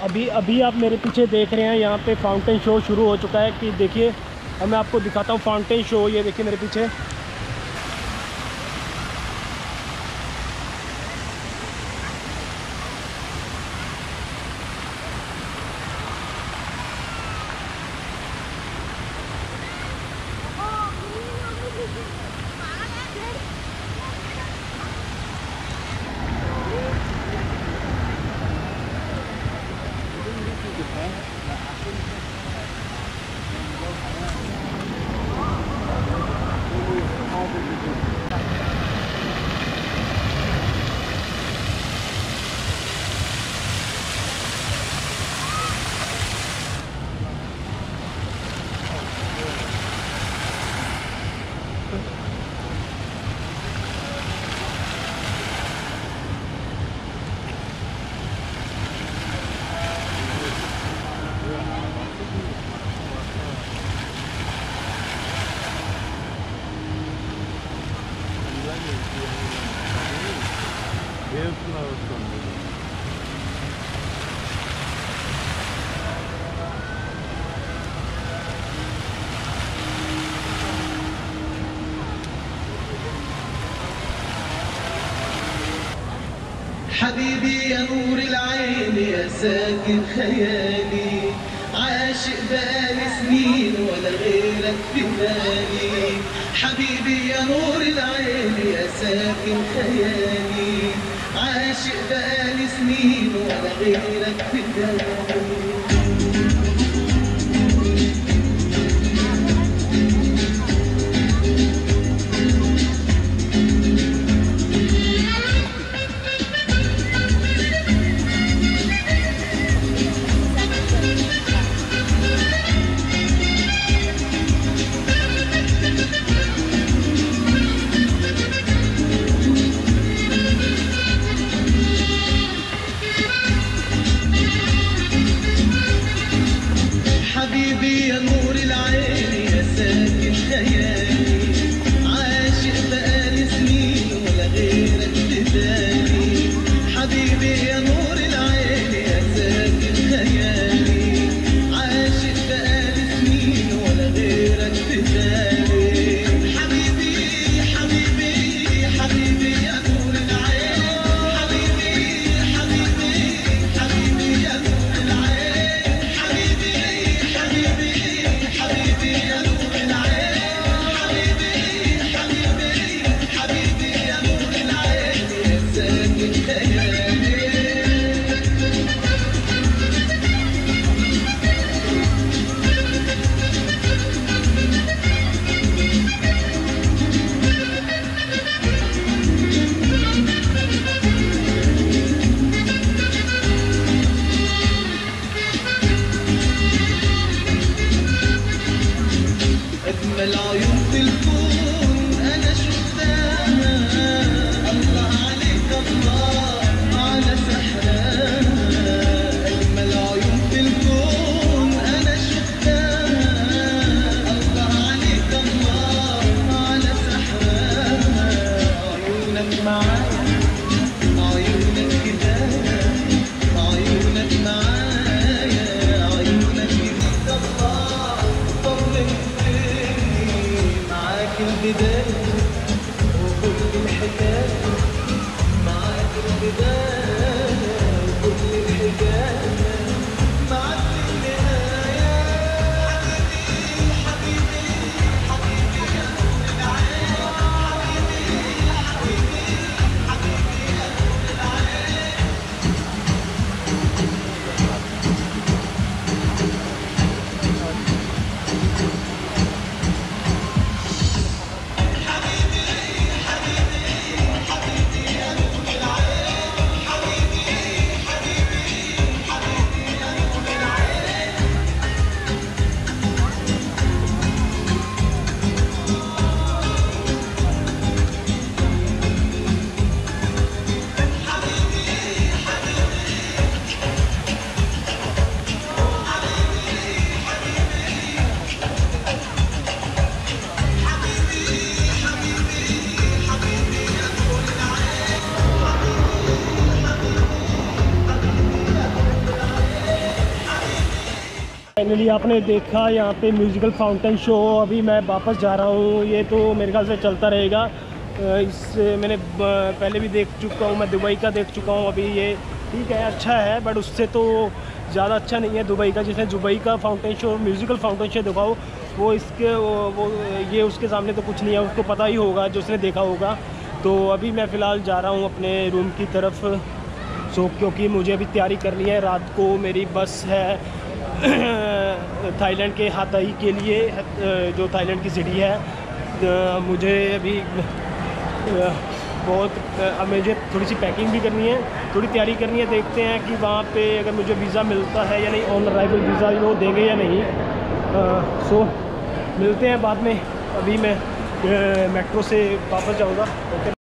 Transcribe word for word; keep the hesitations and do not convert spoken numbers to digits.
अभी अभी आप मेरे पीछे देख रहे हैं, यहाँ पे फाउंटेन शो शुरू हो चुका है। कि देखिए, अब मैं आपको दिखाता हूँ फाउंटेन शो। ये देखिए मेरे पीछे। حبيبي يا نور العين يا ساكن خيالي، عاشق بقالي سنين ولا غيرك في بالي. حبيبي يا نور العين يا ساكن خيالي، عاشق بقالي سنين ولا غيرك في بالي. حبيبي يا نور العين يا ساكن خيالي، عاشق بقالي سنين ولا غيرك في بالي. حبيبي يا نور العين يا ساكن خيالي، عاشق بقالي سنين ولا غيرك في بالي. حبيبي حبيبي حبيبي يا نور العين، حبيبي حبيبي حبيبي يا نور العين، حبيبي حبيبي حبيبي يا نور العين، حبيبي حبيبي حبيبي يا نور العين يا ساكن خيالي. أجمل عيون في الكون أنا شفتها، الله عليك الله على سحرها. أجمل عيون في الكون أنا شفتها، الله عليك الله على سحرها. عيونك معايا عيونك كده، عيونك معايا عيونك جديد. الله طمنتني معاك البداية وكل الحكاية، معاك البداية وكل الحكاية، معاك النهاية. حبيبي حبيبي حبيبي يا نور العين، حبيبي حبيبي حبيبي फाइनली आपने देखा यहाँ पे म्यूज़िकल फाउंटेन शो। अभी मैं वापस जा रहा हूँ, ये तो मेरे ख्याल से चलता रहेगा। इस मैंने पहले भी देख चुका हूँ, मैं दुबई का देख चुका हूँ। अभी ये ठीक है, अच्छा है, बट उससे तो ज़्यादा अच्छा नहीं है दुबई का। जिसने दुबई का fountain show, musical fountain show दिखाओ, वो इसके वो, वो ये उसके सामने तो कुछ नहीं है, उसको पता ही होगा जो उसने देखा होगा। तो अभी मैं फ़िलहाल जा रहा हूँ अपने रूम की तरफ, सो क्योंकि मुझे अभी तैयारी करनी है। रात को मेरी बस है थाईलैंड के हाथाई के लिए, जो थाईलैंड की सिटी है। मुझे अभी बहुत अब मुझे थोड़ी सी पैकिंग भी करनी है, थोड़ी तैयारी करनी है। देखते हैं कि वहाँ पे अगर मुझे वीज़ा मिलता है या नहीं, ऑन अराइवल वीज़ा वो देंगे या नहीं। आ, सो मिलते हैं बाद में। अभी मैं मेट्रो से वापस जाऊँगा। ओके।